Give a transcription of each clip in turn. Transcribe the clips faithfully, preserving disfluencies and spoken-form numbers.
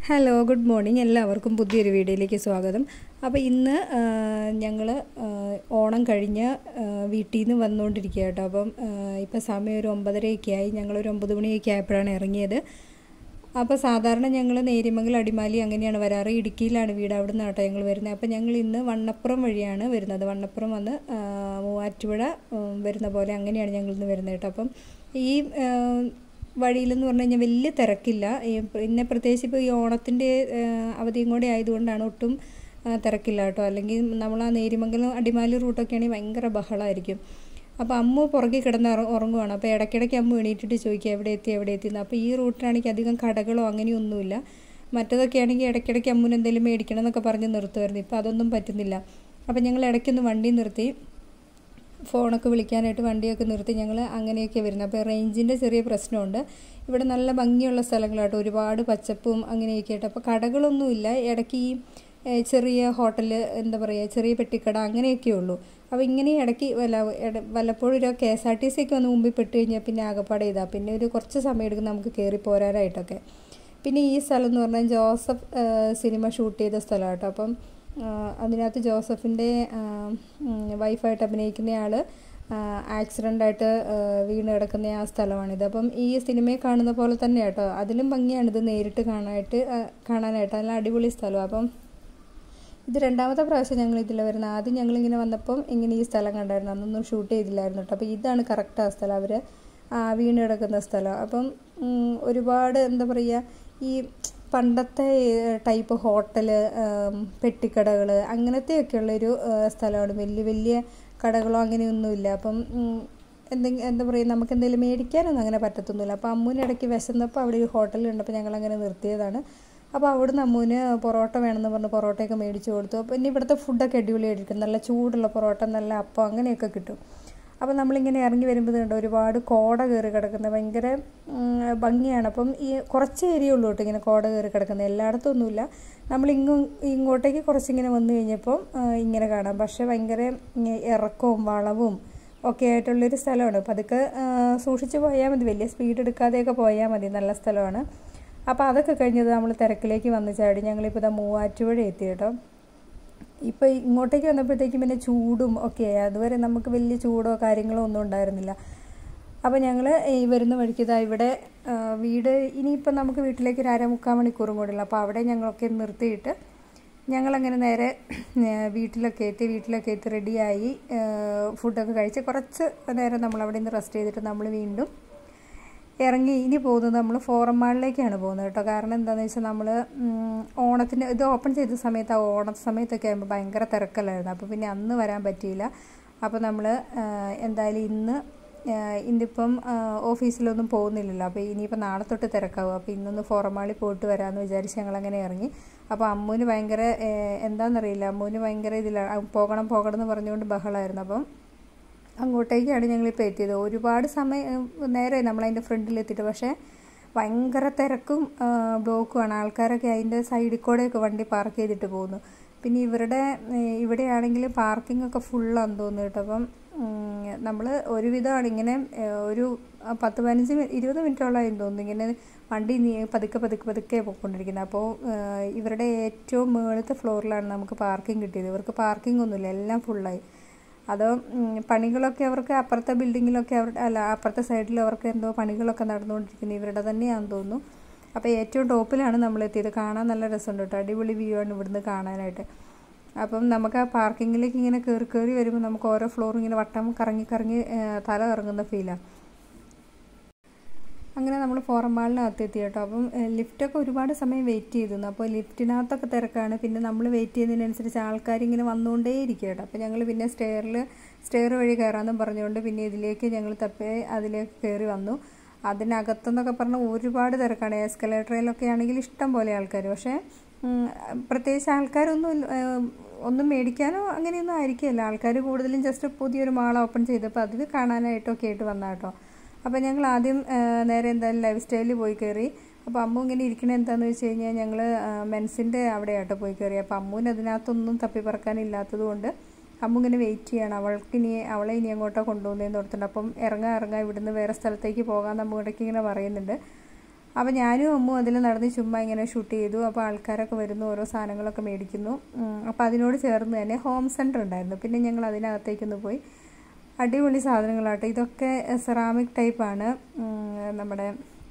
Hello good morning എല്ലാവർക്കും പുതിയൊരു വീഡിയോയിലേക്ക് സ്വാഗതം. അപ്പോൾ ഇന്ന് ഞങ്ങൾ ഓണം കഴിഞ്ഞ് വീട്ടിൽ നിന്ന് വന്നുകൊണ്ടിരിക്കുക കേട്ടോ. അപ്പം ഇപ്പോൾ സമയം ഒരു ഒമ്പതരയൊക്കെ ആയി. ഞങ്ങളൊരു ഒമ്പത് മണിയൊക്കെ ആയപ്പോഴാണ് ഇറങ്ങിയത്. അപ്പോൾ സാധാരണ ഞങ്ങൾ നേരിമംഗൽ അടിമാലി അങ്ങനെയാണ് വരാറ്. ഇടുക്കിയിലാണ് വീട്, അവിടെ നിന്നാണ് കേട്ടോ ഞങ്ങൾ വരുന്നത്. അപ്പോൾ ഞങ്ങൾ ഇന്ന് വണ്ണപ്പുറം വഴിയാണ് വരുന്നത്. വണ്ണപ്പുറം വന്ന് മൂവാറ്റുപുഴ വരുന്ന പോലെ അങ്ങനെയാണ് ഞങ്ങൾ ഇന്ന് വരുന്നത് കേട്ടോ. അപ്പം ഈ വഴിയിലെന്ന് പറഞ്ഞു കഴിഞ്ഞാൽ വലിയ തിരക്കില്ല. പിന്നെ പ്രത്യേകിച്ച് ഇപ്പോൾ ഈ ഓണത്തിൻ്റെ അവധിയും കൂടെ ആയതുകൊണ്ടാണ് ഒട്ടും തിരക്കില്ല കേട്ടോ. അല്ലെങ്കിൽ നമ്മൾ ആ നേരിമംഗലം അടിമാലി റൂട്ടൊക്കെ ആണെങ്കിൽ ഭയങ്കര ബഹളമായിരിക്കും. അപ്പോൾ അമ്മ പുറകെ കിടന്ന് ഉറങ്ങുവാണ്. അപ്പോൾ ഇടയ്ക്കിടയ്ക്ക് അമ്മ എണീറ്റിട്ട് ചോദിക്കുക എവിടെ എത്തി എവിടെ എത്തിയെന്ന്. അപ്പോൾ ഈ റൂട്ടിലാണെങ്കിൽ അധികം കടകളോ അങ്ങനെയൊന്നുമില്ല. മറ്റതൊക്കെ ആണെങ്കിൽ ഇടയ്ക്കിടയ്ക്ക് അമ്മൂന് എന്തെങ്കിലും മേടിക്കണം എന്നൊക്കെ പറഞ്ഞ് നിർത്തുമായിരുന്നു. ഇപ്പോൾ അതൊന്നും പറ്റുന്നില്ല. അപ്പോൾ ഞങ്ങൾ ഇടയ്ക്കൊന്ന് വണ്ടി നിർത്തി ഫോണൊക്കെ വിളിക്കാനായിട്ട് വണ്ടിയൊക്കെ നിർത്തി ഞങ്ങൾ അങ്ങനെയൊക്കെ വരുന്നത്. അപ്പോൾ റേഞ്ചിൻ്റെ ചെറിയ പ്രശ്നമുണ്ട്. ഇവിടെ നല്ല ഭംഗിയുള്ള സ്ഥലങ്ങളാട്ടോ, ഒരുപാട് പച്ചപ്പും അങ്ങനെയൊക്കെ ആയിട്ട്. അപ്പോൾ കടകളൊന്നുമില്ല. ഇടയ്ക്ക് ഈ ചെറിയ ഹോട്ടൽ, എന്താ പറയുക, ചെറിയ പെട്ടിക്കട അങ്ങനെയൊക്കെ ഉള്ളൂ. അപ്പോൾ ഇങ്ങനെ ഇടയ്ക്ക് വല്ല വല്ലപ്പോഴും ഒരു K S R T C ഒക്കെ വന്ന് മുമ്പിൽ പെട്ട് കഴിഞ്ഞാൽ പിന്നെ ആകപ്പാടെ ഇതാ, പിന്നെ ഒരു കുറച്ച് സമയം എടുക്കും നമുക്ക് കയറി പോരാനായിട്ടൊക്കെ. പിന്നെ ഈ സ്ഥലം എന്ന് പറഞ്ഞാൽ ജോസഫ് സിനിമ ഷൂട്ട് ചെയ്ത സ്ഥലമാണ് കേട്ടോ. അപ്പം അതിനകത്ത് ജോസഫിൻ്റെ വൈഫായിട്ട് അഭിനയിക്കുന്ന ആൾ ആക്സിഡൻ്റായിട്ട് വീണ് കിടക്കുന്ന ആ സ്ഥലമാണിത്. അപ്പം ഈ സിനിമയിൽ കാണുന്ന പോലെ തന്നെ കേട്ടോ, അതിലും ഭംഗിയാണിത് നേരിട്ട് കാണാനായിട്ട് കാണാനായിട്ട് നല്ല അടിപൊളി സ്ഥലമാണ്. അപ്പം ഇത് രണ്ടാമത്തെ പ്രാവശ്യം ഞങ്ങൾ ഇതിൽ വരുന്നത്. ആദ്യം ഞങ്ങളിങ്ങനെ വന്നപ്പം ഇങ്ങനെ ഈ സ്ഥലം കണ്ടായിരുന്നു, അന്നൊന്നും ഷൂട്ട് ചെയ്തില്ലായിരുന്നു കേട്ടോ. അപ്പോൾ ഇതാണ് കറക്റ്റ് ആ സ്ഥലം, അവർ വീണ് കിടക്കുന്ന സ്ഥലം. അപ്പം ഒരുപാട് എന്താ പറയുക, ഈ പണ്ടത്തെ ടൈപ്പ് ഹോട്ടൽ, പെട്ടിക്കടകൾ അങ്ങനത്തെയൊക്കെയുള്ളൊരു സ്ഥലമാണ്. വലിയ വലിയ കടകളോ അങ്ങനെയൊന്നുമില്ല. അപ്പം എന്തെങ്കിലും എന്താ പറയുക, നമുക്ക് എന്തെങ്കിലും മേടിക്കാനൊന്നും അങ്ങനെ പറ്റത്തൊന്നുമില്ല. അപ്പോൾ അമ്മൂന് ഇടയ്ക്ക് വിശന്നപ്പോൾ അവിടെ ഒരു ഹോട്ടലുണ്ട്. അപ്പോൾ ഞങ്ങളങ്ങനെ നിർത്തിയതാണ്. അപ്പോൾ അവിടുന്ന് അമ്മൂന് പൊറോട്ട വേണമെന്ന് പറഞ്ഞ് പൊറോട്ടയൊക്കെ മേടിച്ച് കൊടുത്തു. അപ്പോൾ പിന്നെ ഇവിടുത്തെ ഫുഡൊക്കെ അടിപൊളിയായിരിക്കും, നല്ല ചൂടുള്ള പൊറോട്ട, നല്ല അപ്പം അങ്ങനെയൊക്കെ കിട്ടും. അപ്പോൾ നമ്മളിങ്ങനെ ഇറങ്ങി വരുമ്പോൾ കണ്ടോ ഒരുപാട് കോട കയറി കിടക്കുന്നത്, ഭയങ്കര ഭംഗിയാണ്. അപ്പം ഈ കുറച്ച് ഏരിയ ഉള്ളൂ കേട്ടോ ഇങ്ങനെ കോട കയറി കിടക്കുന്നത്, എല്ലായിടത്തും ഒന്നുമില്ല. നമ്മളിങ്ങ് ഇങ്ങോട്ടേക്ക് കുറച്ചിങ്ങനെ വന്നു കഴിഞ്ഞപ്പം ഇങ്ങനെ കാണാം. പക്ഷേ ഭയങ്കര ഇറക്കവും വളവും ഒക്കെ ആയിട്ടുള്ളൊരു സ്ഥലമാണ്. അപ്പോൾ അതൊക്കെ സൂക്ഷിച്ച് പോയാൽ മതി, വലിയ സ്പീഡ് എടുക്കാതെയൊക്കെ പോയാൽ മതി, നല്ല സ്ഥലമാണ്. അപ്പോൾ അതൊക്കെ കഴിഞ്ഞത് നമ്മൾ തിരക്കിലേക്ക് വന്ന് ചാടി. ഞങ്ങളിപ്പോൾ ഇതാ മൂവാറ്റുപുഴ എത്തി കേട്ടോ. ഇപ്പോൾ ഇങ്ങോട്ടേക്ക് വന്നപ്പോഴത്തേക്കും പിന്നെ ചൂടും ഒക്കെയായി. അതുവരെ നമുക്ക് വലിയ ചൂടോ കാര്യങ്ങളോ ഒന്നും ഉണ്ടായിരുന്നില്ല. അപ്പോൾ ഞങ്ങൾ ഈ വരുന്ന വഴിക്ക് ഇതാ ഇവിടെ വീട്, ഇനിയിപ്പോൾ നമുക്ക് വീട്ടിലേക്ക് ഒരു അര മുക്കാൽ മണിക്കൂറും കൂടെ ഉള്ളു. അപ്പോൾ അവിടെ ഞങ്ങളൊക്കെ നിർത്തിയിട്ട് ഞങ്ങളങ്ങനെ നേരെ വീട്ടിലൊക്കെ എത്തി വീട്ടിലൊക്കെ എത്തി റെഡിയായി ഫുഡൊക്കെ കഴിച്ച് കുറച്ച് നേരം നമ്മൾ അവിടെ നിന്ന് റെസ്റ്റ് ചെയ്തിട്ട് നമ്മൾ വീണ്ടും ഇറങ്ങി ഇനി പോകുന്നത് നമ്മൾ ഫോറം മാളിലേക്കാണ് പോകുന്നത് കേട്ടോ. കാരണം എന്താണെന്ന് വെച്ചാൽ നമ്മൾ ഓണത്തിന് ഇത് ഓപ്പൺ ചെയ്ത സമയത്ത് ആ ഓണ സമയത്തൊക്കെ ആകുമ്പോൾ ഭയങ്കര തിരക്കല്ലായിരുന്നു. അപ്പോൾ പിന്നെ അന്ന് വരാൻ പറ്റിയില്ല. അപ്പോൾ നമ്മൾ എന്തായാലും ഇന്ന് ഇന്നിപ്പം ഓഫീസിലൊന്നും പോകുന്നില്ലല്ലോ. അപ്പോൾ ഇനിയിപ്പോൾ നാളെ തൊട്ട് തിരക്കാവും. അപ്പോൾ ഇന്നൊന്ന് ഫോറം മാളിൽ പോയിട്ട് വരാമെന്ന് വിചാരിച്ച് ഞങ്ങളങ്ങനെ ഇറങ്ങി. അപ്പോൾ അമ്മൂന് ഭയങ്കര എന്താണെന്നറിയില്ല, അമ്മൂന് ഭയങ്കര ഇതിലാണ്, പോകണം പോകണം എന്ന് പറഞ്ഞുകൊണ്ട് ബഹളമായിരുന്നു. അപ്പം അങ്ങോട്ടേക്കാണ് ഞങ്ങളിപ്പോൾ എത്തിയത്. ഒരുപാട് സമയം നേരെ നമ്മളതിൻ്റെ ഫ്രണ്ടിലെത്തിയിട്ട്, പക്ഷേ ഭയങ്കര തിരക്കും ബ്ലോക്കുമാണ്. ആൾക്കാരൊക്കെ അതിൻ്റെ സൈഡിൽ കൂടെയൊക്കെ വണ്ടി പാർക്ക് ചെയ്തിട്ട് പോകുന്നു. പിന്നെ ഇവരുടെ ഇവിടെയാണെങ്കിൽ പാർക്കിംഗ് ഒക്കെ ഫുള്ളാന്ന് തോന്നുന്നു കേട്ടോ. അപ്പം നമ്മൾ ഒരുവിധമാണ് ഇങ്ങനെ ഒരു പത്ത് പതിനഞ്ച് ഇരുപത് മിനിറ്റോളമായി തോന്നുന്നു ഇങ്ങനെ വണ്ടി പതുക്കെ പതുക്കെ പതുക്കെ പോയിക്കൊണ്ടിരിക്കുന്നത്. അപ്പോൾ ഇവരുടെ ഏറ്റവും മുകളിലത്തെ ഫ്ലോറിലാണ് നമുക്ക് പാർക്കിംഗ് കിട്ടിയത്. ഇവർക്ക് പാർക്കിംഗ് ഒന്നുമില്ല, എല്ലാം ഫുള്ളായി. അതോ പണികളൊക്കെ അവർക്ക് അപ്പുറത്തെ ബിൽഡിങ്ങിലൊക്കെ അവർ അല്ല അപ്പുറത്തെ സൈഡിൽ അവർക്ക് എന്തോ പണികളൊക്കെ നടന്നുകൊണ്ടിരിക്കുന്നത് ഇവരുടെ തന്നെയാണെന്ന് തോന്നുന്നു. അപ്പോൾ ഏറ്റവും ടോപ്പിലാണ് നമ്മളെത്തിയത്. കാണാൻ നല്ല രസമുണ്ട് കേട്ടോ, അടിപൊളി വ്യൂ ആണ് ഇവിടുന്ന് കാണാനായിട്ട്. അപ്പം നമുക്ക് ആ പാർക്കിങ്ങിലേക്ക് ഇങ്ങനെ കയറി കയറി വരുമ്പോൾ നമുക്ക് ഓരോ ഫ്ലോറും ഇങ്ങനെ വട്ടം കറങ്ങി കറങ്ങി തല ഇറങ്ങുന്ന ഫീലാണ്. അങ്ങനെ നമ്മൾ ഫോറം മാളിനകത്ത് എത്തി കേട്ടോ. അപ്പം ലിഫ്റ്റൊക്കെ ഒരുപാട് സമയം വെയിറ്റ് ചെയ്തിരുന്നു. അപ്പോൾ ലിഫ്റ്റിനകത്തൊക്കെ തിരക്കാണ്. പിന്നെ നമ്മൾ വെയിറ്റ് ചെയ്യുന്നതിനനുസരിച്ച് ആൾക്കാരിങ്ങനെ വന്നുകൊണ്ടേ ഇരിക്കുക കേട്ടോ. അപ്പോൾ ഞങ്ങൾ പിന്നെ സ്റ്റെയറിൽ സ്റ്റെയർ വഴി കയറാമെന്നും പറഞ്ഞുകൊണ്ട് പിന്നെ ഇതിലേക്ക് ഞങ്ങൾ തപ്പി അതിലേക്ക് കയറി വന്നു. അതിനകത്തെന്നൊക്കെ പറഞ്ഞാൽ ഒരുപാട് തിരക്കാണ്. എസ്കലേറ്ററിലൊക്കെ ആണെങ്കിൽ ഇഷ്ടം പോലെ ആൾക്കാർ. പക്ഷേ പ്രത്യേകിച്ച് ആൾക്കാരൊന്നും ഒന്നും മേടിക്കാനോ അങ്ങനെയൊന്നും ആയിരിക്കില്ല. ആൾക്കാർ കൂടുതലും ജസ്റ്റ് പുതിയൊരു മാൾ ഓപ്പൺ ചെയ്തപ്പോൾ അത് കാണാനായിട്ടൊക്കെ ആയിട്ട് വന്നാൽ കേട്ടോ. അപ്പോൾ ഞങ്ങൾ ആദ്യം നേരെ എന്തായാലും ലൈഫ് സ്റ്റൈലിൽ പോയി കയറി. അപ്പോൾ അമ്മു ഇങ്ങനെ ഇരിക്കണത് എന്താണെന്ന് വെച്ച് കഴിഞ്ഞാൽ ഞങ്ങൾ മെൻസിൻ്റെ അവിടെയാട്ടോ പോയി കയറി. അപ്പോൾ അമ്മൂന് അതിനകത്തൊന്നും തപ്പി പറക്കാനില്ലാത്തത് കൊണ്ട് അമ്മു ഇങ്ങനെ വെയിറ്റ് ചെയ്യണം, അവൾക്ക് ഇനി അവളെ ഇനി എങ്ങോട്ടോ കൊണ്ടുപോകുന്നതെന്ന് ഓർത്തിട്ടുണ്ട്. അപ്പം ഇറങ്ങാൻ ഇറങ്ങാൻ ഇവിടുന്ന് വേറെ സ്ഥലത്തേക്ക് പോകാൻ നമ്മളിടയ്ക്ക് ഇങ്ങനെ പറയുന്നുണ്ട്. അപ്പോൾ ഞാനും അമ്മും അതിൽ നടന്ന് ചുമ്മാ ഇങ്ങനെ ഷൂട്ട് ചെയ്തു. അപ്പോൾ ആൾക്കാരൊക്കെ വരുന്നു, ഓരോ സാധനങ്ങളൊക്കെ മേടിക്കുന്നു. അപ്പോൾ അതിനോട് ചേർന്ന് തന്നെ ഹോം സെൻറ്റർ ഉണ്ടായിരുന്നു. പിന്നെ ഞങ്ങൾ അതിനകത്തേക്കൊന്ന് പോയി. അടിപൊളി സാധനങ്ങളാട്ടോ. ഇതൊക്കെ സെറാമിക് ടൈപ്പാണ്. നമ്മുടെ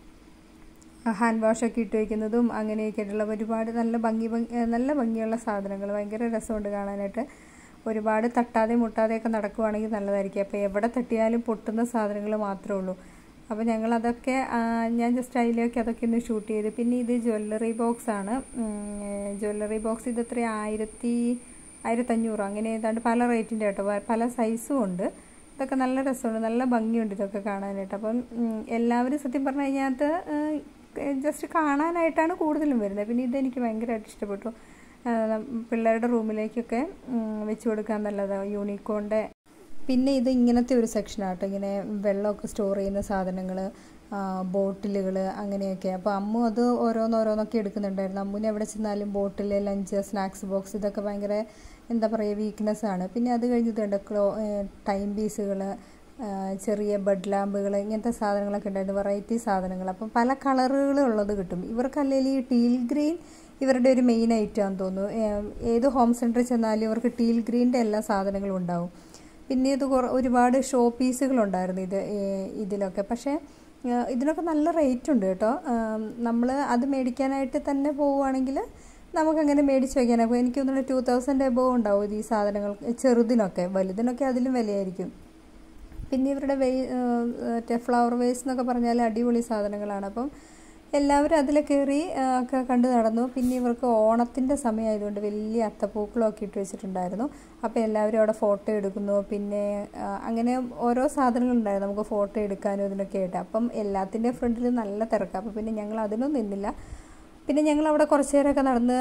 ഹാൻഡ് വാഷൊക്കെ ഇട്ട് വയ്ക്കുന്നതും അങ്ങനെയൊക്കെ ആയിട്ടുള്ള ഒരുപാട് നല്ല ഭംഗി ഭംഗി നല്ല ഭംഗിയുള്ള സാധനങ്ങൾ. ഭയങ്കര രസമുണ്ട് കാണാനായിട്ട്. ഒരുപാട് തട്ടാതെ മുട്ടാതെയൊക്കെ നടക്കുവാണെങ്കിൽ നല്ലതായിരിക്കും. അപ്പോൾ എവിടെ തട്ടിയാലും പൊട്ടുന്ന സാധനങ്ങൾ മാത്രമേ ഉള്ളൂ. അപ്പോൾ ഞങ്ങളതൊക്കെ ഞാൻ ജസ്റ്റ് അതിലേക്ക് അതൊക്കെ ഒന്ന് ഷൂട്ട് ചെയ്ത്. പിന്നെ ഇത് ജ്വല്ലറി ബോക്സാണ്. ജ്വല്ലറി ബോക്സ് ഇത് എത്ര ആയിരത്തി ആയിരത്തഞ്ഞൂറ് അങ്ങനെ ഏതാണ്ട് പല റേറ്റിൻ്റെ കേട്ടോ, പല സൈസും ഉണ്ട്. ഇതൊക്കെ നല്ല രസമുണ്ട്, നല്ല ഭംഗിയുണ്ട് ഇതൊക്കെ കാണാനായിട്ട്. അപ്പം എല്ലാവരും സത്യം പറഞ്ഞു കഴിഞ്ഞാൽ ജസ്റ്റ് കാണാനായിട്ടാണ് കൂടുതലും വരുന്നത്. പിന്നെ ഇതെനിക്ക് ഭയങ്കരമായിട്ട് ഇഷ്ടപ്പെട്ടു. പിള്ളേരുടെ റൂമിലേക്കൊക്കെ വെച്ച് കൊടുക്കാൻ നല്ലതാണ്, യൂണിക്കോണിൻ്റെ. പിന്നെ ഇത് ഇങ്ങനത്തെ ഒരു സെക്ഷനാട്ടോ, ഇങ്ങനെ വെള്ളമൊക്കെ സ്റ്റോർ ചെയ്യുന്ന സാധനങ്ങൾ, ബോട്ടിലുകൾ അങ്ങനെയൊക്കെ. അപ്പോൾ അമ്മു അത് ഓരോന്നോരോന്നൊക്കെ എടുക്കുന്നുണ്ടായിരുന്നു. അമ്മുവിന് എവിടെ ചെന്നാലും ബോട്ടിൽ, ലഞ്ച്, സ്നാക്സ് ബോക്സ് ഇതൊക്കെ ഭയങ്കര എന്താ പറയുക വീക്ക്നെസ്സാണ്. പിന്നെ അത് കഴിഞ്ഞിട്ടുണ്ട് ക്ലോ ടൈം പീസുകൾ, ചെറിയ ബഡ് ലാമ്പുകൾ, ഇങ്ങനത്തെ സാധനങ്ങളൊക്കെ ഉണ്ടായിരുന്നു, വെറൈറ്റി സാധനങ്ങൾ. അപ്പം പല കളറുകളുള്ളത് കിട്ടും. ഇവർക്കല്ലെങ്കിൽ ഈ ടീൽ ഗ്രീൻ ഇവരുടെ ഒരു മെയിൻ ഐറ്റമാണെന്ന് തോന്നുന്നു. ഏത് ഹോം സെൻറ്ററിൽ ചെന്നാലും ഇവർക്ക് ടീൽ ഗ്രീൻ്റെ എല്ലാ സാധനങ്ങളും ഉണ്ടാവും. പിന്നെ ഇത് കുറേ ഒരുപാട് ഷോ പീസുകളുണ്ടായിരുന്നു ഇത് ഇതിലൊക്കെ. പക്ഷേ ഇതിനൊക്കെ നല്ല റേറ്റ് ഉണ്ട് കേട്ടോ. നമ്മൾ അത് മേടിക്കാനായിട്ട് തന്നെ പോവുകയാണെങ്കിൽ നമുക്കങ്ങനെ മേടിച്ച് വയ്ക്കാൻ. അപ്പോൾ എനിക്ക് തോന്നുന്നു ടു തൗസൻഡ് എബോവ് ഉണ്ടാവും ഈ സാധനങ്ങൾ ചെറുതിനൊക്കെ. വലുതിനൊക്കെ അതിലും വിലയായിരിക്കും. പിന്നെ ഇവരുടെ വേ ഫ്ലവർ വേസ് എന്നൊക്കെ പറഞ്ഞാൽ അടിപൊളി സാധനങ്ങളാണ്. അപ്പം എല്ലാവരും അതിൽ കയറി ഒക്കെ കണ്ടു നടന്നു. പിന്നെ ഇവർക്ക് ഓണത്തിൻ്റെ സമയമായതുകൊണ്ട് വലിയ അത്തപ്പൂക്കളമൊക്കെ ഇട്ട് വെച്ചിട്ടുണ്ടായിരുന്നു. അപ്പോൾ എല്ലാവരും അവിടെ ഫോട്ടോ എടുക്കുന്നു. പിന്നെ അങ്ങനെ ഓരോ സാധനങ്ങളുണ്ടായിരുന്നു നമുക്ക് ഫോട്ടോ എടുക്കാനും ഇതിനൊക്കെ ആയിട്ട്. അപ്പം എല്ലാത്തിൻ്റെ ഫ്രണ്ടിൽ നല്ല തിരക്കാണ്. അപ്പോൾ പിന്നെ ഞങ്ങൾ അതിനൊന്നും നിന്നില്ല. പിന്നെ ഞങ്ങൾ അവിടെ കുറച്ച് നേരമൊക്കെ നടന്ന്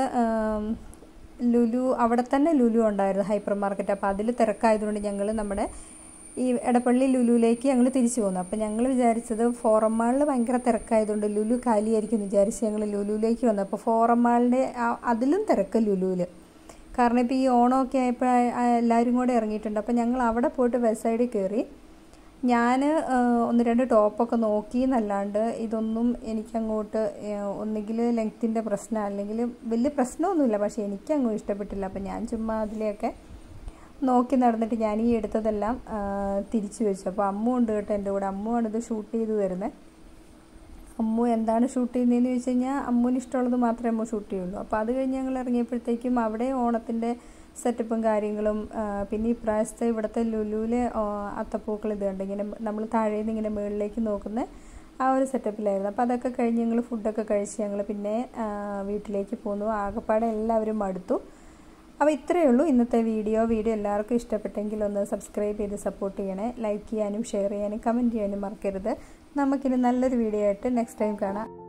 ലുലു, അവിടെ തന്നെ ലുലു ഉണ്ടായിരുന്നു, ഹൈപ്പർ മാർക്കറ്റ്. അപ്പോൾ അതിൽ തിരക്കായതുകൊണ്ട് ഞങ്ങൾ നമ്മുടെ ഈ എടപ്പള്ളി ലുലുവിലേക്ക് ഞങ്ങൾ തിരിച്ചു പോന്നു. അപ്പോൾ ഞങ്ങൾ വിചാരിച്ചത് ഫോറം മാളിൽ ഭയങ്കര തിരക്കായതുകൊണ്ട് ലുലു കാലിയായിരിക്കും എന്ന് വിചാരിച്ച് ഞങ്ങൾ ലുലുവിലേക്ക് വന്നു. അപ്പോൾ ഫോറം മാളിൻ്റെ അതിലും തിരക്ക് ലുലുവിൽ. കാരണം ഇപ്പോൾ ഈ ഓണമൊക്കെ ആയപ്പോൾ എല്ലാവരും കൂടെ ഇറങ്ങിയിട്ടുണ്ട്. അപ്പോൾ ഞങ്ങൾ അവിടെ പോയിട്ട് വെസ്റ്റ് സൈഡിൽ കയറി. ഞാൻ ഒന്ന് രണ്ട് ടോപ്പൊക്കെ നോക്കി എന്നല്ലാണ്ട് ഇതൊന്നും എനിക്കങ്ങോട്ട് ഒന്നുകിൽ ലെങ്ത്തിൻ്റെ പ്രശ്നം അല്ലെങ്കിൽ വലിയ പ്രശ്നമൊന്നുമില്ല, പക്ഷേ എനിക്കങ്ങും ഇഷ്ടപ്പെട്ടില്ല. അപ്പോൾ ഞാൻ ചുമ്മാ അതിലെയൊക്കെ നോക്കി നടന്നിട്ട് ഞാൻ ഈ എടുത്തതെല്ലാം തിരിച്ചു വെച്ചു. അപ്പോൾ അമ്മു ഉണ്ട് കേട്ടോ എൻ്റെ കൂടെ. അമ്മുവാണ് ഇത് ഷൂട്ട് ചെയ്ത് തരുന്നത്. അമ്മു എന്താണ് ഷൂട്ട് ചെയ്യുന്നതെന്ന് ചോദിച്ചു കഴിഞ്ഞാൽ അമ്മുവിന് ഇഷ്ടമുള്ളത് മാത്രമേ അമ്മു ഷൂട്ട് ചെയ്യുള്ളൂ. അപ്പോൾ അത് കഴിഞ്ഞ് ഞങ്ങൾ ഇറങ്ങിയപ്പോഴത്തേക്കും അവിടെ ഓണത്തിൻ്റെ സെറ്റപ്പും കാര്യങ്ങളും. പിന്നെ ഈ പ്രാവശ്യത്തെ ഇവിടുത്തെ ലുലുവിലെ അത്തപ്പൂക്കൾ ഇത് കണ്ട് ഇങ്ങനെ നമ്മൾ താഴെ നിന്ന് ഇങ്ങനെ മുകളിലേക്ക് നോക്കുന്ന ആ ഒരു സെറ്റപ്പിലായിരുന്നു. അപ്പോൾ അതൊക്കെ കഴിഞ്ഞ് ഞങ്ങൾ ഫുഡൊക്കെ കഴിച്ച് ഞങ്ങൾ പിന്നെ വീട്ടിലേക്ക് പോന്നു. ആകെപ്പാടെ എല്ലാവരും മടുത്തു. അപ്പോൾ ഇത്രയേ ഉള്ളൂ ഇന്നത്തെ വീഡിയോ. വീഡിയോ എല്ലാവർക്കും ഇഷ്ടപ്പെട്ടെങ്കിൽ ഒന്ന് സബ്സ്ക്രൈബ് ചെയ്ത് സപ്പോർട്ട് ചെയ്യണേ. ലൈക്ക് ചെയ്യാനും ഷെയർ ചെയ്യാനും കമൻറ്റ് ചെയ്യാനും മറക്കരുത്. നമുക്കിനി നല്ലൊരു വീഡിയോ ആയിട്ട് നെക്സ്റ്റ് ടൈം കാണാം.